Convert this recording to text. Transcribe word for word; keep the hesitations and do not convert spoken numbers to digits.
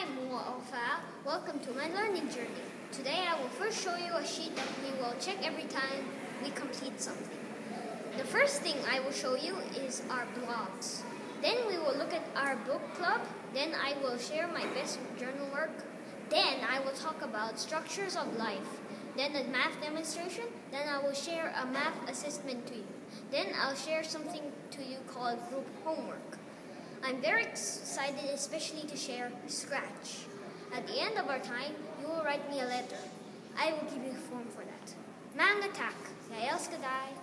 Muafa. Welcome to my learning journey. Today I will first show you a sheet that we will check every time we complete something. The first thing I will show you is our blogs. Then we will look at our book club. Then I will share my best journal work. Then I will talk about structures of life. Then a math demonstration. Then I will share a math assessment to you. Then I'll share something to you called group homework. I'm very excited especially to share Scratch. At the end of our time, you will write me a letter. I will give you a form for that. Mga tak, Yael Skaday.